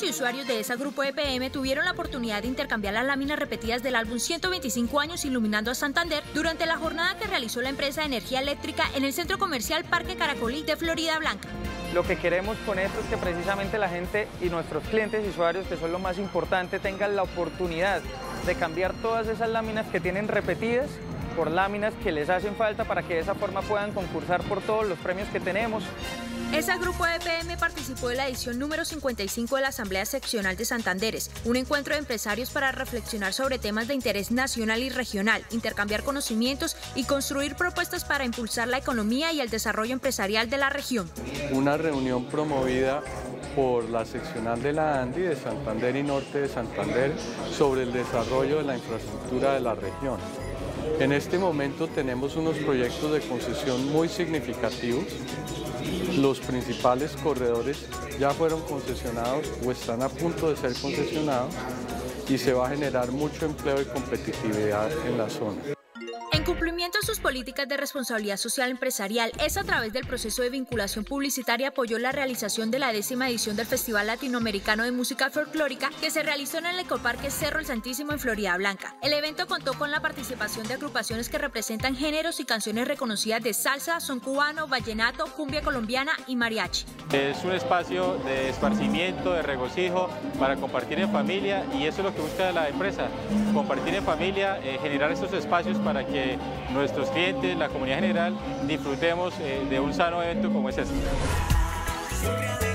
clientes y usuarios de esa Grupo EPM tuvieron la oportunidad de intercambiar las láminas repetidas del álbum 125 años iluminando a Santander durante la jornada que realizó la empresa de energía eléctrica en el centro comercial Parque Caracolí de Florida Blanca. Lo que queremos con esto es que precisamente la gente y nuestros clientes y usuarios, que son lo más importante, tengan la oportunidad de cambiar todas esas láminas que tienen repetidas por láminas que les hacen falta para que de esa forma puedan concursar por todos los premios que tenemos. ESA Grupo EPM participó de la edición número 55 de la Asamblea Seccional de Santanderes, un encuentro de empresarios para reflexionar sobre temas de interés nacional y regional, intercambiar conocimientos y construir propuestas para impulsar la economía y el desarrollo empresarial de la región. Una reunión promovida por la seccional de la ANDI de Santander y Norte de Santander sobre el desarrollo de la infraestructura de la región. En este momento tenemos unos proyectos de concesión muy significativos. Los principales corredores ya fueron concesionados o están a punto de ser concesionados y se va a generar mucho empleo y competitividad en la zona. En cumplimiento a sus políticas de responsabilidad social empresarial, ESA a través del proceso de vinculación publicitaria apoyó la realización de la 10ª edición del Festival Latinoamericano de Música Folclórica que se realizó en el Ecoparque Cerro El Santísimo en Florida Blanca. El evento contó con la participación de agrupaciones que representan géneros y canciones reconocidas de salsa, son cubano, vallenato, cumbia colombiana y mariachi. Es un espacio de esparcimiento, de regocijo, para compartir en familia, y eso es lo que busca la empresa, compartir en familia, generar estos espacios para que nuestros clientes, la comunidad general, disfrutemos de un sano evento como es este.